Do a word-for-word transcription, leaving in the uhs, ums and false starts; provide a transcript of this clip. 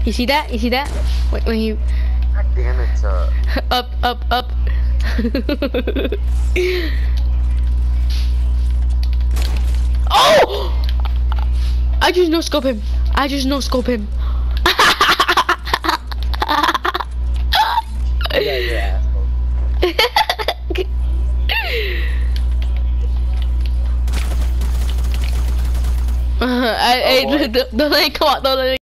You see that? You see that? When, when you God damn it, uh. up, up, up. Oh! I just no scope him. I just no scope him. Yeah, yeah, asshole. Uh, I, Oh, I, don't, don't let it come out. Don't let it.